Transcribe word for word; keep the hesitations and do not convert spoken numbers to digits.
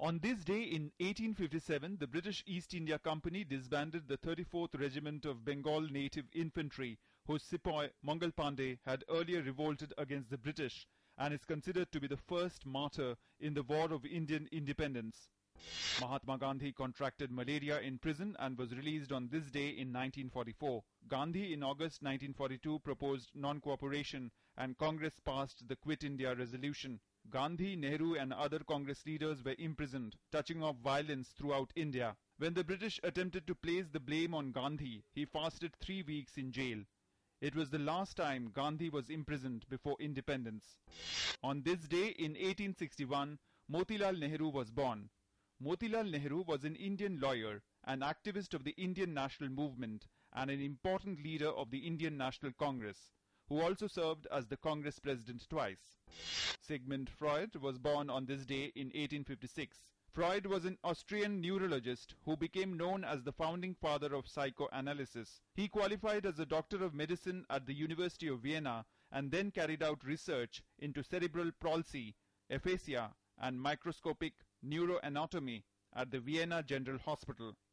On this day in eighteen fifty-seven, the British East India Company disbanded the thirty-fourth Regiment of Bengal Native Infantry, whose sepoy Mangal Pandey had earlier revolted against the British and is considered to be the first martyr in the War of Indian Independence. Mahatma Gandhi contracted malaria in prison and was released on this day in nineteen forty-four. Gandhi in August nineteen forty-two proposed non-cooperation and Congress passed the Quit India resolution. Gandhi, Nehru and other Congress leaders were imprisoned, touching off violence throughout India. When the British attempted to place the blame on Gandhi, he fasted three weeks in jail. It was the last time Gandhi was imprisoned before independence. On this day in eighteen sixty-one, Motilal Nehru was born. Motilal Nehru was an Indian lawyer, an activist of the Indian National Movement and an important leader of the Indian National Congress, who also served as the Congress president twice. Sigmund Freud was born on this day in eighteen fifty-six. Freud was an Austrian neurologist who became known as the founding father of psychoanalysis. He qualified as a doctor of medicine at the University of Vienna and then carried out research into cerebral palsy, aphasia and microscopic neuroanatomy at the Vienna General Hospital.